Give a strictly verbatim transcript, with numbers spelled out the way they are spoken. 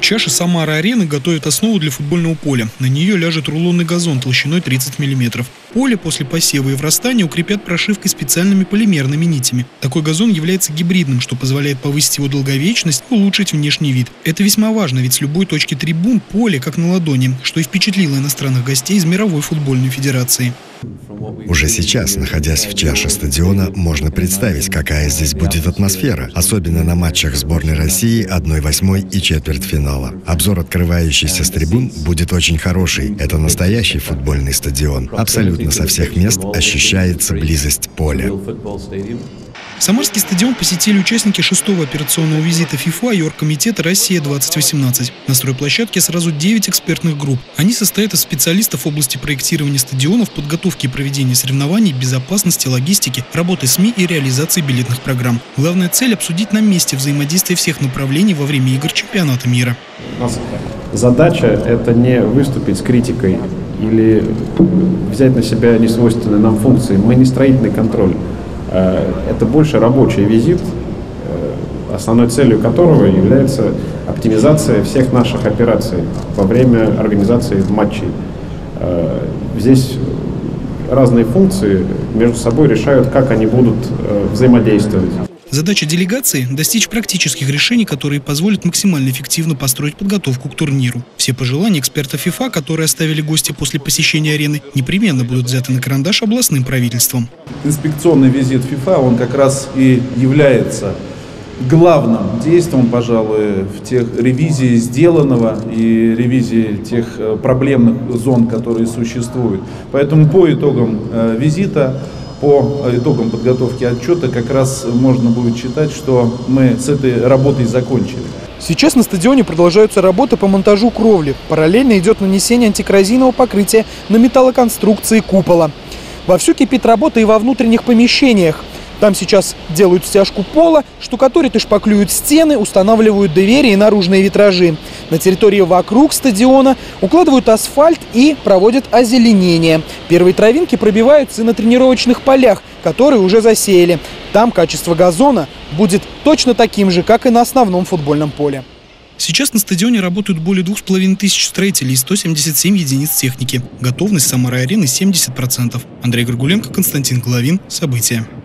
чаше Самара-арены готовят основу для футбольного поля. На нее ляжет рулонный газон толщиной тридцать миллиметров. Поле после посева и врастания укрепят прошивкой специальными полимерными нитями. Такой газон является гибридным, что позволяет повысить его долговечность и улучшить внешний вид. Это весьма важно, ведь с любой точки трибун поле как на ладони, что и впечатлило иностранных гостей из мировой футбольной федерации. Уже сейчас, находясь в чаше стадиона, можно представить, какая здесь будет атмосфера, особенно на матчах сборной России одна восьмая и четвертьфинала. Обзор, открывающийся с трибун, будет очень хороший. Это настоящий футбольный стадион. Абсолютно со всех мест ощущается близость поля. Самарский стадион посетили участники шестого операционного визита ФИФА и Оргкомитета «Россия-двадцать восемнадцать». На стройплощадке сразу девять экспертных групп. Они состоят из специалистов в области проектирования стадионов, подготовки и проведения соревнований, безопасности, логистики, работы СМИ и реализации билетных программ. Главная цель – обсудить на месте взаимодействие всех направлений во время игр чемпионата мира. У нас задача – это не выступить с критикой или взять на себя несвойственные нам функции. Мы не строительный контроль. Это больше рабочий визит, основной целью которого является оптимизация всех наших операций во время организации матчей. Здесь разные функции между собой решают, как они будут взаимодействовать. Задача делегации – достичь практических решений, которые позволят максимально эффективно построить подготовку к турниру. Все пожелания экспертов ФИФА, которые оставили гости после посещения арены, непременно будут взяты на карандаш областным правительством. Инспекционный визит ФИФА, он как раз и является главным действием, пожалуй, в тех ревизии сделанного и ревизии тех проблемных зон, которые существуют. Поэтому по итогам визита, по итогам подготовки отчета как раз можно будет считать, что мы с этой работой закончили. Сейчас на стадионе продолжаются работы по монтажу кровли. Параллельно идет нанесение антикоррозийного покрытия на металлоконструкции купола. Вовсю кипит работа и во внутренних помещениях. Там сейчас делают стяжку пола, штукатурят и шпаклюют стены, устанавливают двери и наружные витражи. На территории вокруг стадиона укладывают асфальт и проводят озеленение. Первые травинки пробиваются и на тренировочных полях, которые уже засеяли. Там качество газона будет точно таким же, как и на основном футбольном поле. Сейчас на стадионе работают более двух с половиной тысяч строителей и сто семьдесят семь единиц техники. Готовность Самары-арены семьдесят процентов. Андрей Горгуленко, Константин Головин. События.